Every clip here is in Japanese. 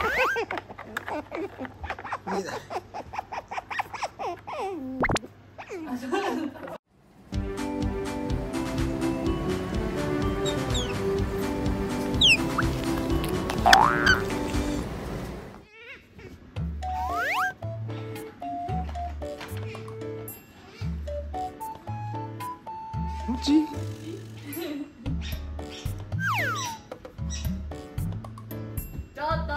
見えない。もち。 ちょっと。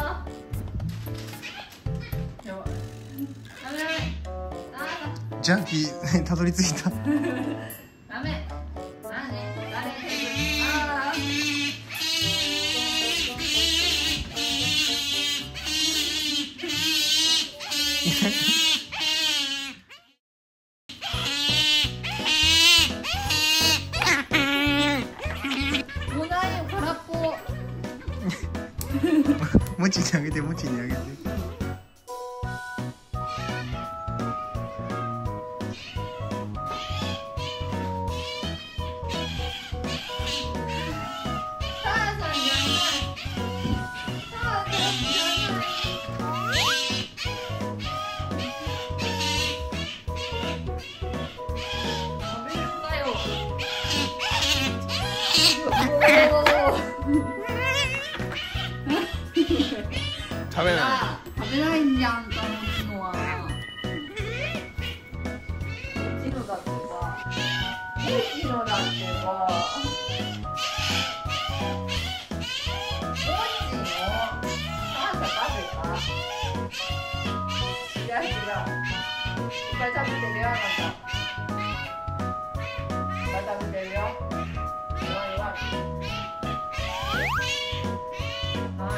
ジャンキーたどり着いた。 ダメ。 もちにあげて、もちにあげて。食べない。 食べないんじゃんか、もちのは。もちのだってば。もちのだってば。もちの。あんた食べた？違う違う。いっぱい食べてるよ、あなた。いっぱい食べてるよ。弱い弱い。はい。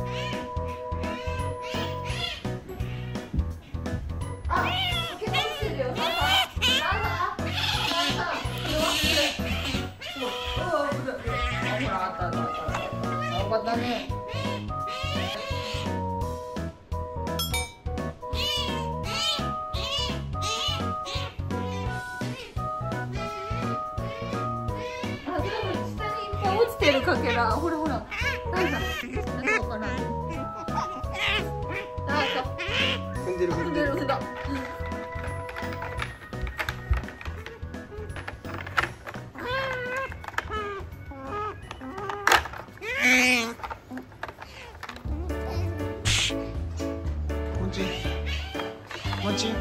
よかったね。あ、多分下にいっぱい落ちてるかけら。ほらほら。なんだろうかな。 踏んでる踏んでる。 踏んだ。 もち。もち。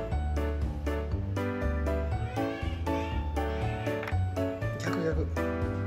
逆逆。